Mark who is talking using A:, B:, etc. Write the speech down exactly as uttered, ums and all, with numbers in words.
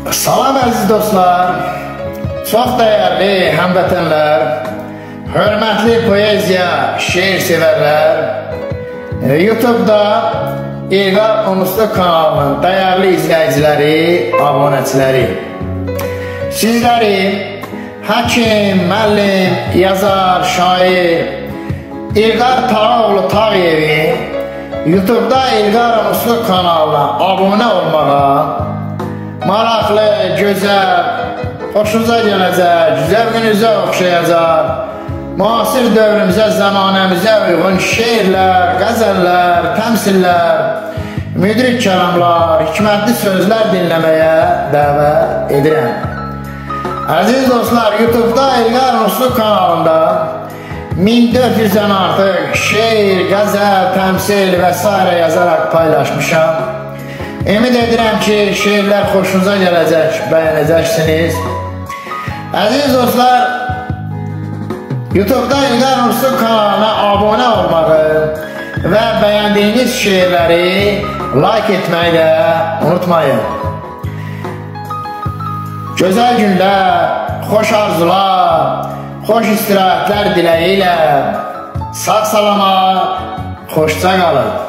A: Salam əziz dostlar, çox dəyərli həmvətənlər, hörmətli poeziya, şeir sevərlər, YouTube'da İlqar Unuslu kanalının dəyərli izləyiciləri, abunəçiləri. Sizləri həkim, müəllim, yazar, şair İlqar Tağoğlu Tağıyevin YouTube'da İlqar Unuslu kanalına abunə olmağa, maraqlı, gözəl, xoşunuza gələcək, zəvqinizə oxşayacaq, müasir dövrümüzə, zamanəmizə uyğun şeirlər, qəzəllər, təmsillər, müdrik kəlamlar, hikmətli sözlər dinləməyə dəvət edirəm. Əziz dostlar, YouTube'da İlqar Unuslu kanalında min dörd yüzdən artıq şeir, qəzəl, təmsil və s. yazaraq paylaşmışam. Ümid edirəm ki, şeirlər xoşunuza gələcək, bəyənəcəksiniz. Əziz dostlar, YouTube'da İlqar Unuslu kanalına abunə olmağı və bəyəndiyiniz şeirləri like etməyi də unutmayın. Gözəl günlər, xoş arzular, xoş istirahətlər diləyi ilə sağ salamat, xoşça qalın.